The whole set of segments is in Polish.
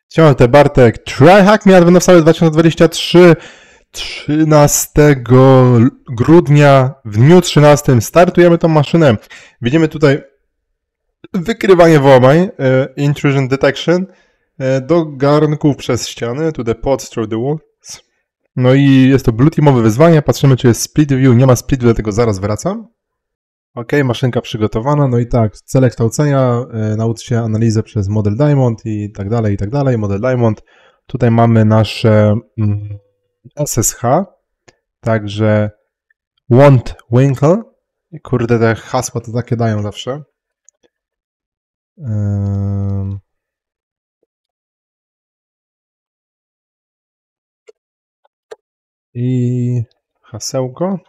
Siema, to Bartek. TryHack me Advent of Summer 2023 13 grudnia w dniu 13 startujemy tą maszynę. Widzimy tutaj wykrywanie włamań, intrusion detection, do garnków przez ściany, to the pods through the walls. No i jest to blue teamowe wyzwanie, patrzymy czy jest split view, nie ma split view, dlatego zaraz wracam. Ok, maszynka przygotowana, no i tak, cele kształcenia, naucz się analizę przez model Diamond i tak dalej, model Diamond. Tutaj mamy nasze SSH, także want winkle, kurde te hasła to takie dają zawsze. I hasełko.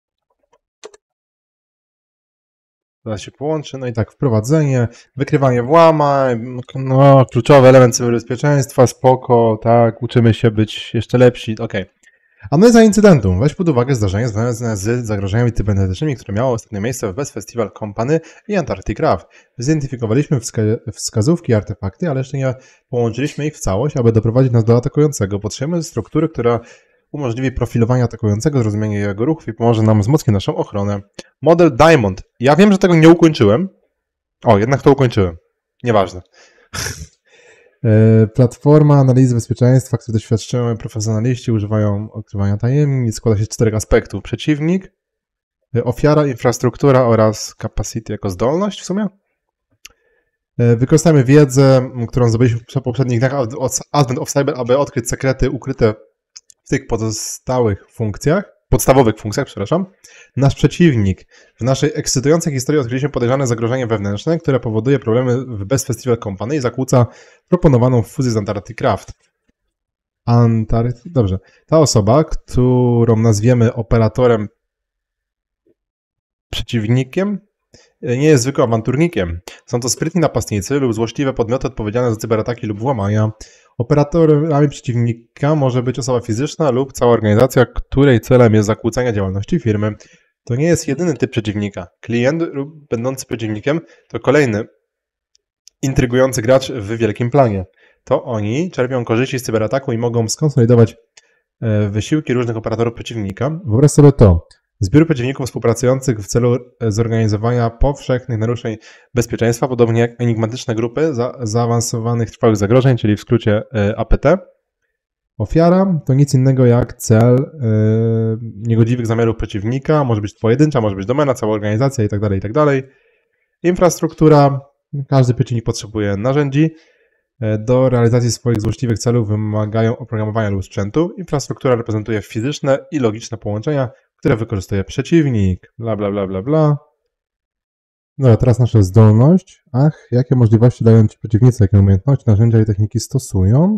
Zaraz się połączy, no i tak, wprowadzenie, wykrywanie włamań, no, kluczowy element cyberbezpieczeństwa, spoko, tak, uczymy się być jeszcze lepsi, okej. Analiza incydentu. Weź pod uwagę zdarzenia związane z zagrożeniami cybernetycznymi, które miało ostatnie miejsce w Best Festival Company i Antarctic Craft. Zidentyfikowaliśmy wskazówki i artefakty, ale jeszcze nie połączyliśmy ich w całość, aby doprowadzić nas do atakującego. Potrzebujemy struktury, która umożliwi profilowanie atakującego, zrozumienie jego ruchów i pomoże nam wzmocnić naszą ochronę. Model Diamond. Ja wiem, że tego nie ukończyłem. O, jednak to ukończyłem. Nieważne. Platforma analizy bezpieczeństwa, której doświadczyłem profesjonaliści używają odkrywania tajemnic. Składa się z 4 aspektów. Przeciwnik, ofiara, infrastruktura oraz capacity jako zdolność w sumie. Wykorzystajmy wiedzę, którą zdobyliśmy w poprzednich dniach Advent of Cyber, aby odkryć sekrety ukryte w tych podstawowych funkcjach, przepraszam. Nasz przeciwnik. W naszej ekscytującej historii odkryliśmy podejrzane zagrożenie wewnętrzne, które powoduje problemy w Best Festival Company i zakłóca proponowaną fuzję z Antarctic Craft. Dobrze. Ta osoba, którą nazwiemy operatorem przeciwnikiem, nie jest zwykłym awanturnikiem. Są to sprytni napastnicy lub złośliwe podmioty odpowiedzialne za cyberataki lub włamania. Operatorami przeciwnika może być osoba fizyczna lub cała organizacja, której celem jest zakłócenie działalności firmy. To nie jest jedyny typ przeciwnika. Klient lub będący przeciwnikiem to kolejny intrygujący gracz w wielkim planie. To oni czerpią korzyści z cyberataku i mogą skonsolidować wysiłki różnych operatorów przeciwnika. Wyobraź sobie to. Zbiór przeciwników współpracujących w celu zorganizowania powszechnych naruszeń bezpieczeństwa, podobnie jak enigmatyczne grupy zaawansowanych trwałych zagrożeń, czyli w skrócie APT. Ofiara to nic innego jak cel niegodziwych zamiarów przeciwnika, może być pojedyncza, może być domena, cała organizacja itd. Infrastruktura. Każdy przeciwnik potrzebuje narzędzi. Do realizacji swoich złośliwych celów wymagają oprogramowania lub sprzętu. Infrastruktura reprezentuje fizyczne i logiczne połączenia, które wykorzystuje przeciwnik, bla bla bla bla bla. Dobra, teraz nasza zdolność. Jakie możliwości dają Ci przeciwnicy, jakie umiejętności, narzędzia i techniki stosują?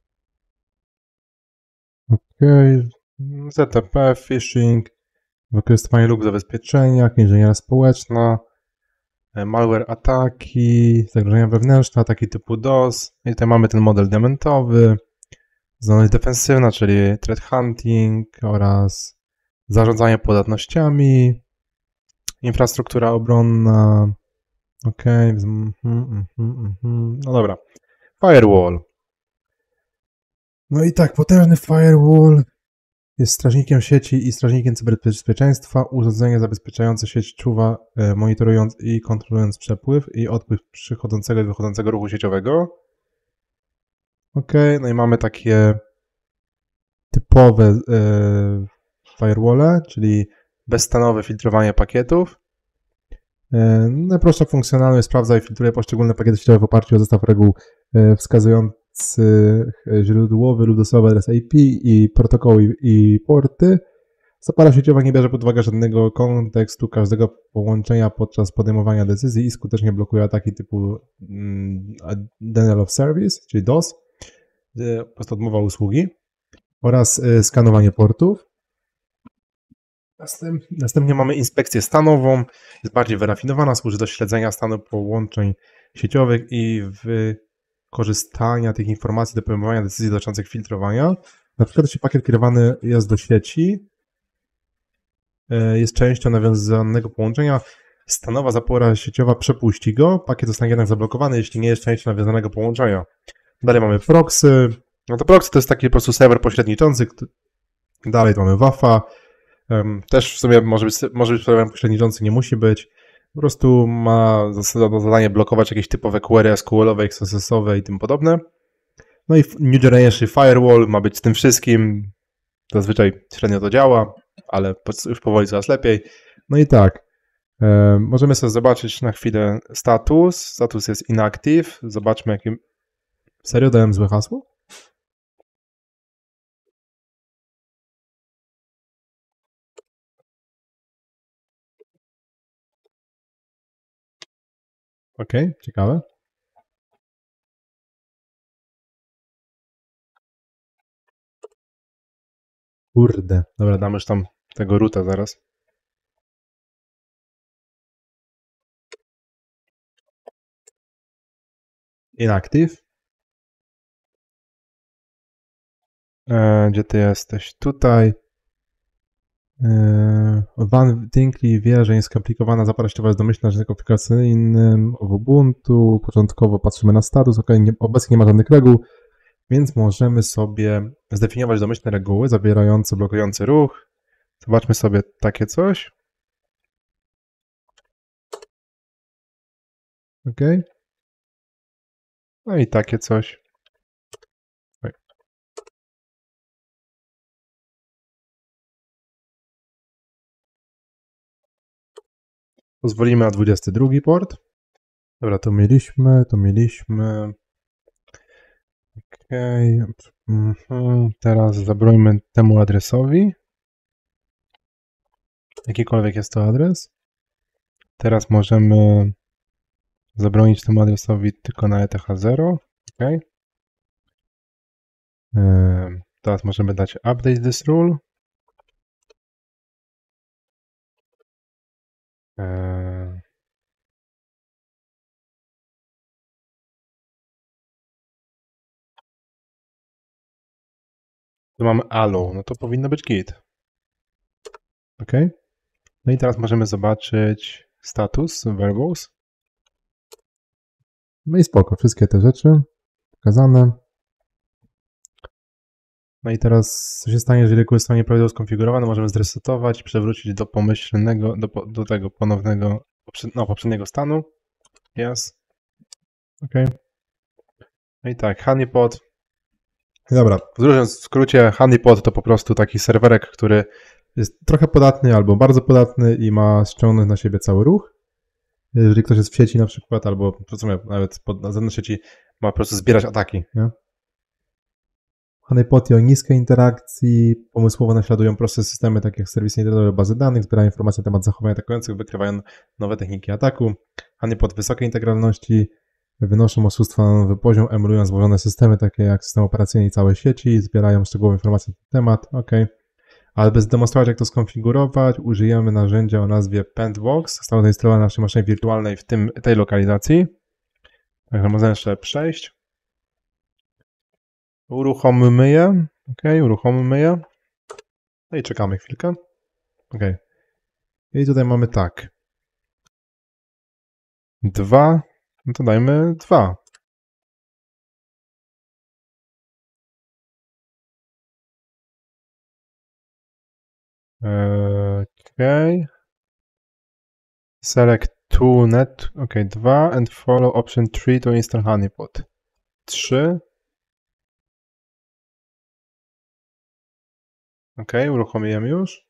Okej. ZTP, phishing, wykorzystywanie luk w zabezpieczeniach, inżynieria społeczna, malware ataki, zagrożenia wewnętrzne, ataki typu DOS. I tutaj mamy ten model diamentowy, zdolność defensywna, czyli threat hunting oraz zarządzanie podatnościami, infrastruktura obronna, no dobra, firewall. No i tak, potężny firewall jest strażnikiem sieci i strażnikiem cyberbezpieczeństwa. Urządzenie zabezpieczające sieć czuwa, monitorując i kontrolując przepływ i odpływ przychodzącego i wychodzącego ruchu sieciowego. No i mamy takie typowe firewalle, czyli bezstanowe filtrowanie pakietów. Najprostsza funkcjonalność sprawdza i filtruje poszczególne pakiety sieciowe w oparciu o zestaw reguł wskazujących źródłowy lub docelowy adres IP i protokoły i porty. Zapara sieciowa nie bierze pod uwagę żadnego kontekstu każdego połączenia podczas podejmowania decyzji i skutecznie blokuje ataki typu Denial of Service, czyli DOS, po prostu odmowa usługi, oraz skanowanie portów. Następnie mamy inspekcję stanową, jest bardziej wyrafinowana, służy do śledzenia stanu połączeń sieciowych i wykorzystania tych informacji do podejmowania decyzji dotyczących filtrowania. Na przykład jeśli pakiet kierowany jest do sieci, jest częścią nawiązanego połączenia, stanowa zapora sieciowa przepuści go, pakiet zostanie jednak zablokowany, jeśli nie jest częścią nawiązanego połączenia. Dalej mamy proxy. No to proxy to jest taki po prostu serwer pośredniczący. Dalej to mamy WAF-a. Też w sumie może być serwerem pośredniczący, nie musi być. Po prostu ma za zadanie blokować jakieś typowe query SQL-owe, XSS-owe i tym podobne. No i New Generation Firewall ma być z tym wszystkim. Zazwyczaj średnio to działa, ale już powoli coraz lepiej. No i tak, możemy sobie zobaczyć na chwilę status. Status jest inactive. Zobaczmy jakim... Serio dałem złe hasło? Okej, ciekawe. Kurde. Dobra, damy już tam tego roota zaraz. Inactive. Gdzie ty jesteś? Tutaj. Van Tinkley wie, że jest skomplikowana zapaściowa jest domyślna narzędziem konfiguracyjnym w Ubuntu. Początkowo patrzymy na status. Obecnie nie ma żadnych reguł, więc możemy sobie zdefiniować domyślne reguły zawierające blokujący ruch. Zobaczmy sobie takie coś. OK. No i takie coś. Pozwolimy na 22 port. Dobra, to mieliśmy. Okej. Teraz zabrońmy temu adresowi. Jakikolwiek jest to adres. Teraz możemy zabronić temu adresowi tylko na ETH0. OK. Teraz możemy dać update this rule. Tu mamy allow, no to powinno być git. OK. No i teraz możemy zobaczyć status verbose. No i spoko, wszystkie te rzeczy pokazane. No i teraz co się stanie, jeżeli korzystanie nieprawidłowo skonfigurowane, możemy zresetować, przewrócić do pomyślnego, do tego ponownego, poprzedniego stanu. Yes. OK. No i tak, honeypot. Dobra, w skrócie, honeypot to po prostu taki serwerek, który jest trochę podatny albo bardzo podatny i ma ściągnąć na siebie cały ruch. Jeżeli ktoś jest w sieci na przykład, albo nawet na zewnątrz sieci, ma po prostu zbierać ataki. Nie? Honeypoty o niskiej interakcji pomysłowo naśladują proste systemy, takie jak serwisy internetowe, bazy danych, zbierają informacje na temat zachowań atakujących, wykrywają nowe techniki ataku. Honeypot wysokiej integralności wynoszą oszustwa na nowy poziom, emulują złożone systemy, takie jak system operacyjny i całe sieci, zbierają szczegółowe informacje na ten temat. OK. Ale by zdemonstrować, jak to skonfigurować, użyjemy narzędzia o nazwie Pentbox. Zostało zainstalowane na naszej maszynie wirtualnej w tej lokalizacji. Także możemy jeszcze przejść. Uruchomimy je. OK, uruchomimy je. No i czekamy chwilkę. OK. I tutaj mamy tak. 2. No to dajmy 2. OK. Select to net. OK, 2 and follow option 3 to install honeypot. 3. OK, uruchomiłem już.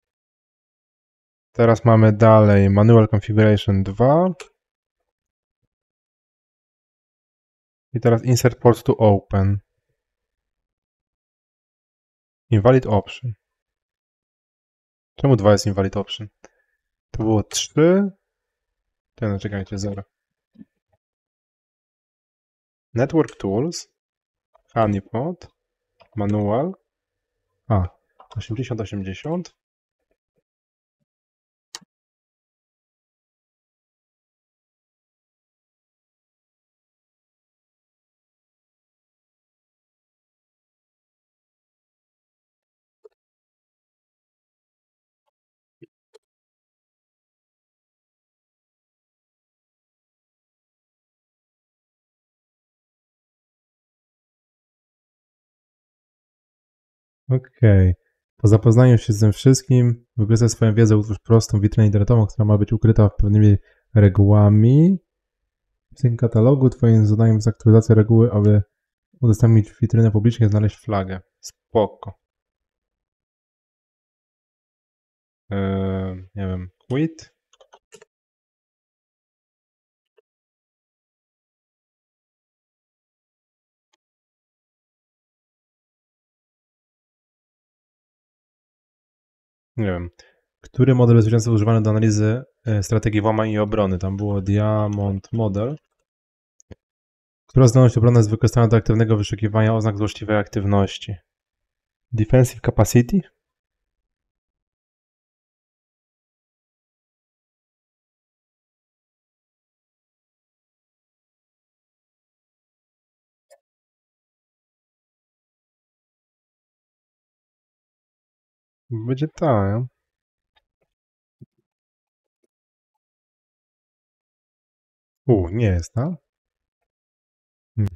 Teraz mamy dalej manual configuration 2. I teraz insert port to open. Invalid option. Czemu 2 jest invalid option? To było 3. No czekajcie, 0. Network tools. Honeypot. Manual. 8080. Okej. Po zapoznaniu się z tym wszystkim, wykorzystaj swoją wiedzę, utwórz prostą witrynę internetową, która ma być ukryta pewnymi regułami. W tym katalogu twoim zadaniem jest aktualizacja reguły, aby udostępnić witrynę publicznie i znaleźć flagę. Spoko. Nie wiem, quit? Nie wiem. Który model bezpieczeństwa używany do analizy strategii włamań i obrony? Tam było Diamond Model. Która zdolność obronna jest wykorzystana do aktywnego wyszukiwania oznak złośliwej aktywności? Defensive Capacity? Będzie tak. Nie jest, tak? Hmm.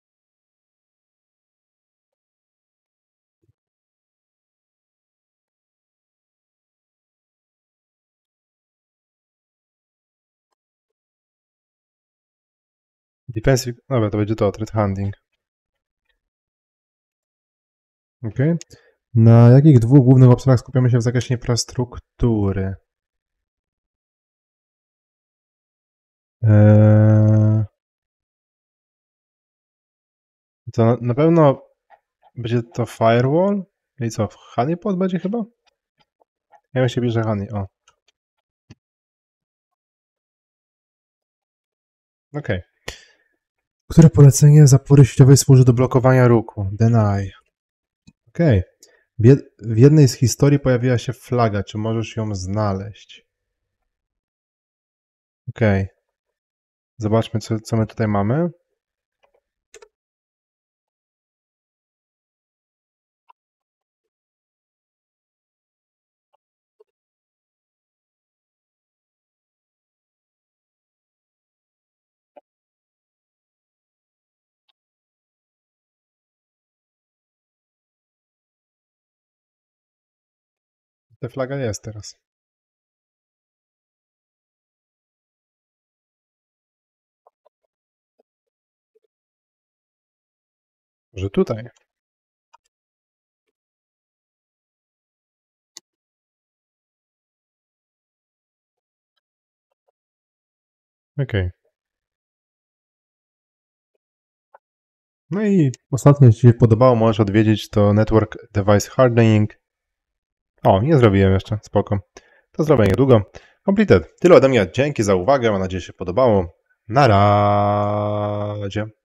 Defensive, dobra, to będzie to, threat hunting. Okay. Na jakich dwóch głównych obszarach skupiamy się w zakresie infrastruktury? To na pewno będzie to firewall. I co, honeypot będzie chyba? Ja bym się bierze honey, o. Okej. Które polecenie zapory sieciowej służy do blokowania ruchu? Deny. Okej. W jednej z historii pojawiła się flaga. Czy możesz ją znaleźć? Okej. Zobaczmy, co my tutaj mamy. Ta flaga jest teraz. Że tutaj. Okej. No i ostatnie, jeśli Ci się podobało, możesz odwiedzić to Network Device Hardening. O, nie zrobiłem jeszcze, spoko. To zrobię niedługo. Completed. Tyle ode mnie. Dzięki za uwagę, mam nadzieję, że się podobało. Na razie.